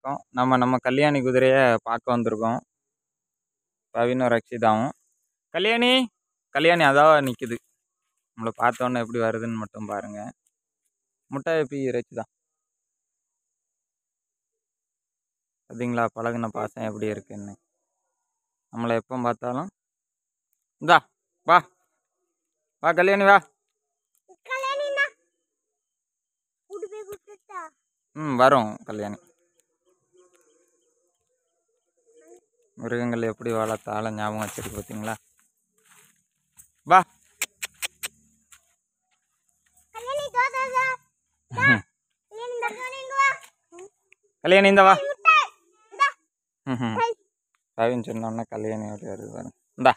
வணக்கம். நம்ம கல்யாணி குதிரையை பார்க்க வந்திருக்கோம். பவினும் ரக்ஷிதாவும். கல்யாணி அதாவது நிற்குது. நம்மளை பார்த்தோன்னே எப்படி வருதுன்னு மட்டும் பாருங்க. முட்டை எப்படி ரக்ஷிதா பார்த்தீங்களா? பழகுன பாசம் எப்படி இருக்குன்னு. நம்மளை எப்போ பார்த்தாலும் இந்தா வா வா கல்யாணி வா. வரும் கல்யாணி. மிருகங்கள் எப்படி வளர்த்தாலும் ஞாபகம் வச்சிருக்கு பார்த்தீங்களா? வா கல்யாணி இந்த வா. பவின் சொன்னோன்னா கல்யாணி எப்படி வருது பாருங்க. இந்தா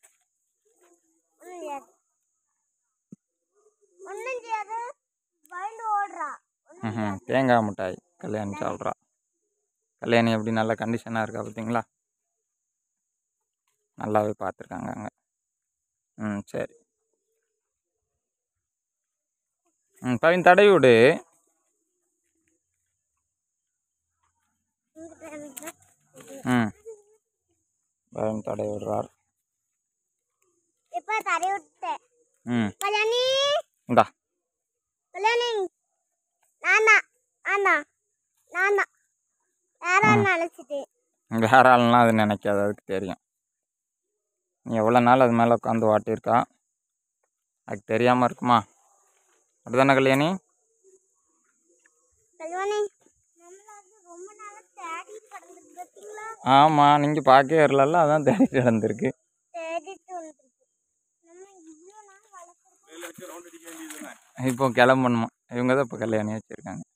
தேங்காய் மிட்டாய் கல்யாணி சாப்பிட்றா. கல்யாணி எப்படி நல்ல கண்டிஷனாக இருக்கா பார்த்தீங்களா? நல்லாவே பார்த்துருக்காங்க அங்கே. சரி. பவின் தடவி விடு. பவின் தடவி விடுறார். இந்தா வேற ஆள்னா அது நினைக்காது, அதுக்கு தெரியும். நீ எவ்வளோ நாள் அது மேலே உட்காந்து வாட்டியிருக்கா, அதுக்கு தெரியாமல் இருக்குமா? அப்படிதானே கல்யாணி? ஆமாம், நீங்கள் பார்க்கவே வரல, அதான் தேடிட்டு கிடந்திருக்கு. இப்போ கிளம்பணுமா? இவங்க தான் இப்போ கல்யாணி வச்சுருக்காங்க.